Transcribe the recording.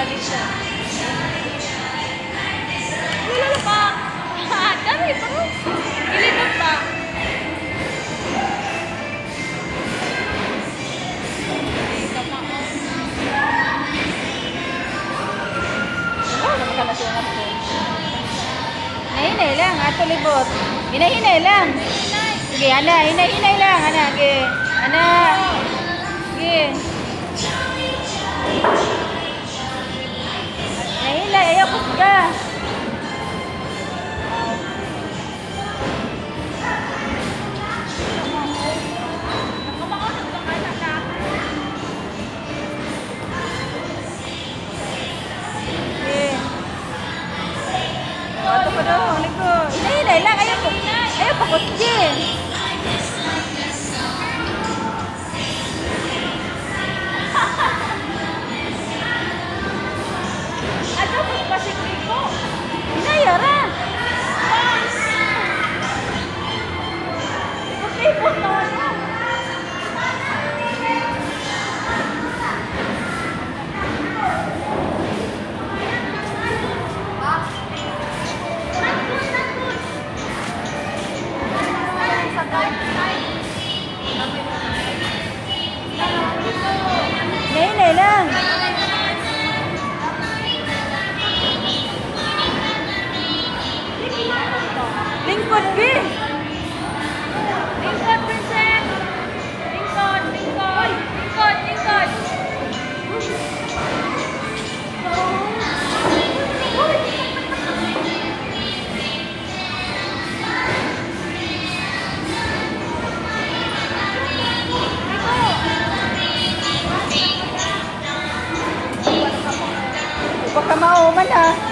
Ilala pa. Dami pa rin. Ilibot pa. Hinay lang, ato libot. Hinay lang. Sige, ana, hinay lang, ana, ge. Ana. Ge. Hinay, ayaw ko ka. Ato pa daw, ligo. Hinay lang, ayaw ko. Ayaw ko kutsin. Ato ko pasikli ko. Hinayara. Okay po na ano. Hinay lang. Lingkod, B. Lingkod, Princess. Lingkod, lingkod. Lingkod, lingkod. Baka mauman ha.